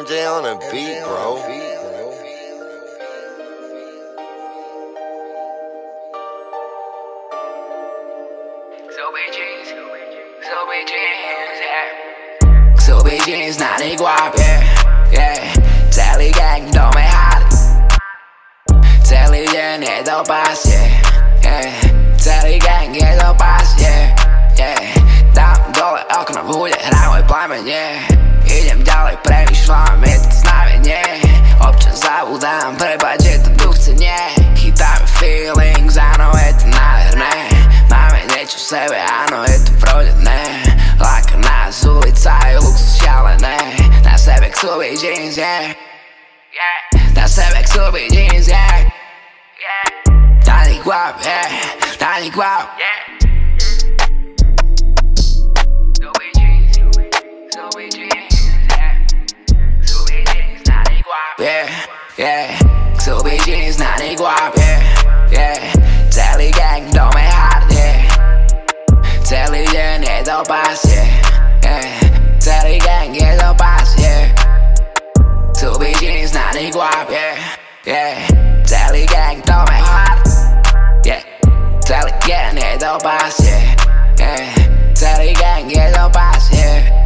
John J on the beat, bro. Sobie jeans na nie łapie, cały gang do mnie hard. Cały dzień nie dopasie, cały gang nie dopasie. Tam dole okno w ule, hrały plamenie. Idem dalej, premyšľam, je to znamenie. Občas zabudám, prepáč, že to tu chce nie. Chytáme feelings, áno, je to nádherné. Máme niečo v sebe, áno, je to vrodené. Láka nás ulica, je luxus šialené. Na sebe chcú byť jeans, na sebe chcú byť jeans, na nich guap, na nich guap. Chcú byť jeans na nich guap, celý gang do mňa hard, celý deň je do pasie, celý gang je do pasie. Chcú byť jeans na nich guap, celý gang do mňa hard, celý deň je do pasie, celý gang je do pasie.